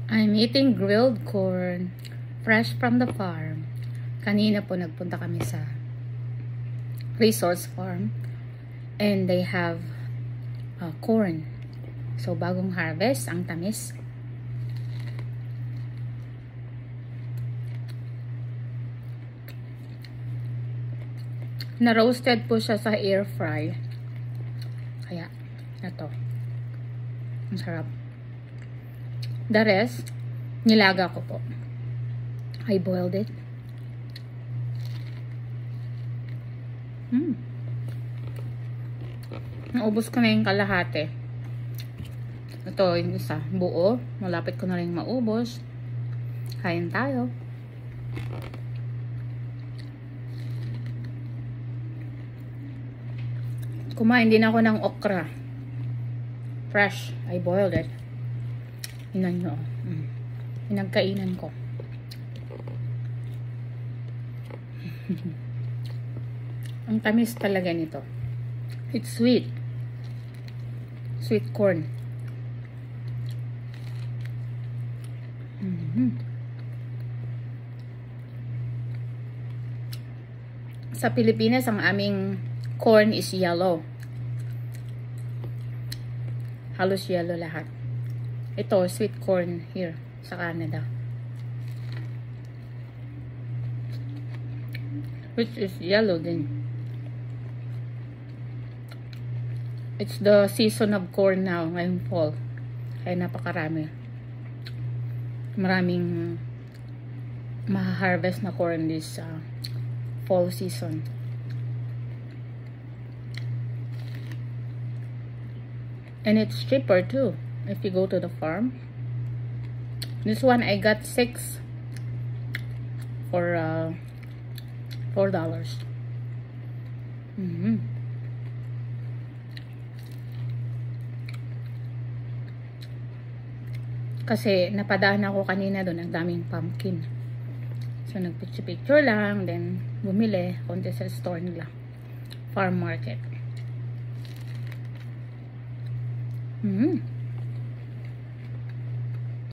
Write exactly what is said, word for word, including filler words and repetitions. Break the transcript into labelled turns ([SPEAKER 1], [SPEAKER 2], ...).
[SPEAKER 1] I'm eating grilled corn, fresh from the farm. Kanina po nagpunta kami sa resource farm and they have uh, corn. So bagong harvest, ang tamis. Na-roasted po siya sa air fry. Kaya, ito. Ang sarap. The rest, nilaga ko po. I boiled it. Hmm. Naubos ko na yung kalahati. Ito, yung isa, buo. Malapit ko na rin maubos. Kain tayo. Kumain din ako ng okra. Fresh. I boiled it. Inan nyo. Mm. Pinagkainan ko. Ang tamis talaga nito. It's sweet. Sweet corn. Mm-hmm. Sa Pilipinas, ang aming corn is yellow. Halos yellow lahat. Ito, sweet corn here sa Canada. Which is yellow din. It's the season of corn now, ngayong fall. Kaya napakarami. Maraming ma-harvest na corn this uh, fall season. And it's cheaper too if you go to the farm. This one I got six for uh, four dollars. Mm-hmm. Kasi napadaan ako kanina doon, ang daming pumpkin. So nagpicture-picture lang, then bumili konti sa store nila. Farm market. Mm-hmm.